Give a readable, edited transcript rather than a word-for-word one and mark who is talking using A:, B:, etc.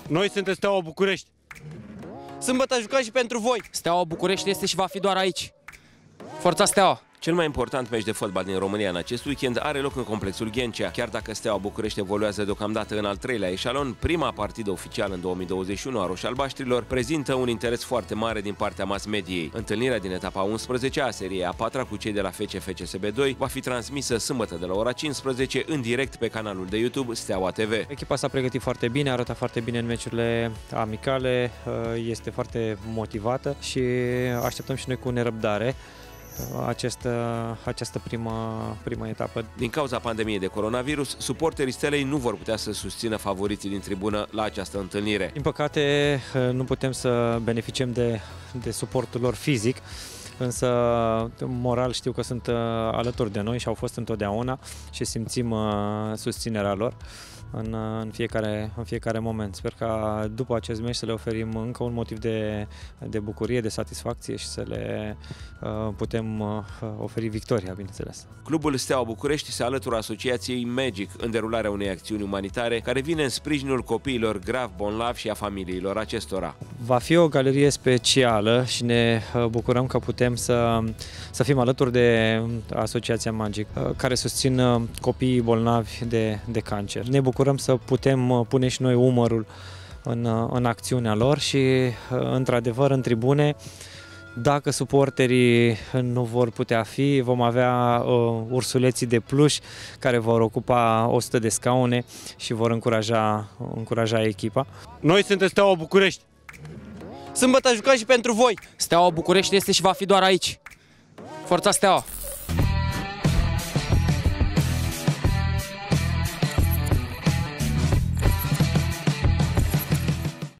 A: Noi suntem Steaua București.
B: Sâmbătă jucăm și pentru voi.
C: Steaua București este și va fi doar aici. Forța Steaua!
D: Cel mai important meci de fotbal din România în acest weekend are loc în complexul Ghencea. Chiar dacă Steaua București evoluează deocamdată în al treilea eșalon, prima partidă oficială în 2021 a roșalbaștrilor prezintă un interes foarte mare din partea mass-mediei. Întâlnirea din etapa 11 a seriei a patra cu cei de la FCSB2 va fi transmisă sâmbătă de la ora 15 în direct pe canalul de YouTube Steaua TV.
E: Echipa s-a pregătit foarte bine, arată foarte bine în meciurile amicale, este foarte motivată și așteptăm și noi cu nerăbdare această prima etapă.
D: Din cauza pandemiei de coronavirus, suporterii Stelei nu vor putea să susțină favoriții din tribună la această întâlnire.
E: Din păcate, nu putem să beneficiem de suportul lor fizic, însă moral știu că sunt alături de noi și au fost întotdeauna și simțim susținerea lor în fiecare moment. Sper ca după acest meci să le oferim încă un motiv de bucurie, de satisfacție și să le putem oferi victoria, bineînțeles.
D: Clubul Steaua București se alătură asociației Magic în derularea unei acțiuni umanitare care vine în sprijinul copiilor grav bolnavi și a familiilor acestora.
E: Va fi o galerie specială și ne bucurăm că putem să fim alături de asociația Magic, care susțin copiii bolnavi de cancer. Ne bucurăm să putem pune și noi umărul în acțiunea lor și, într-adevăr, în tribune, dacă suporterii nu vor putea fi, vom avea ursuleții de pluș care vor ocupa 100 de scaune și vor încuraja echipa.
A: Noi suntem Steaua București.
B: Sâmbătă jucăm și pentru voi.
C: Steaua București este și va fi doar aici. Forța Steaua!